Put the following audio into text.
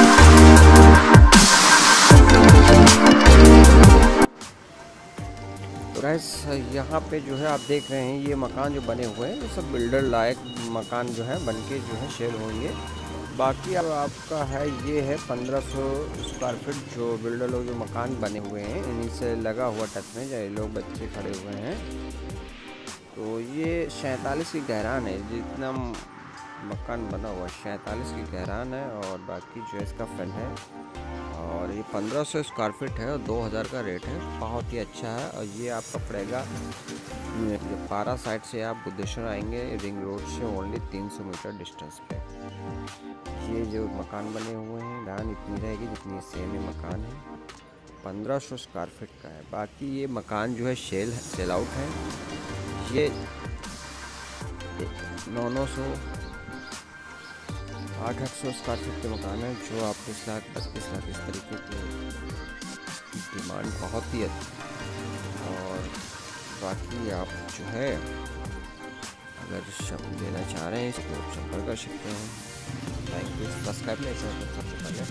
तो गाइस यहाँ पे जो है आप देख रहे हैं ये मकान जो बने हुए हैं ये सब बिल्डर लायक मकान जो है बनके जो है सेल होंगे। बाकी अब आपका है ये है 1500 स्क्वायर फीट जो बिल्डर लोग जो मकान बने हुए हैं इन्हीं से लगा हुआ टच में जो लोग बच्चे खड़े हुए हैं। तो ये 47 की गहरान है, जितना मकान बना हुआ 47 की गहरान है और बाकी जो है इसका फ्रंट है और ये 1500 स्क्वायर फीट है और 2000 का रेट है। बहुत ही अच्छा है और ये आपका पड़ेगा पारा साइड से आप बुद्धेश्वर आएंगे रिंग रोड से ओनली 300 मीटर डिस्टेंस पे। ये जो मकान बने हुए हैं ढान इतनी रहेगी जितनी सेम ही मकान है, 1500 स्क्वायर फीट का है। बाकी ये मकान जो है सेल आउट है। ये 900 800 स्क्वायर फीट के मकान है जो आप 20 लाख 25 लाख इस तरीके की डिमांड बहुत ही अच्छी। और बाकी आप जो है अगर सब लेना चाह रहे हैं इसको संपर्क कर सकते हैं। लाइक सब्सक्राइब नहीं करें तो सबसे पहले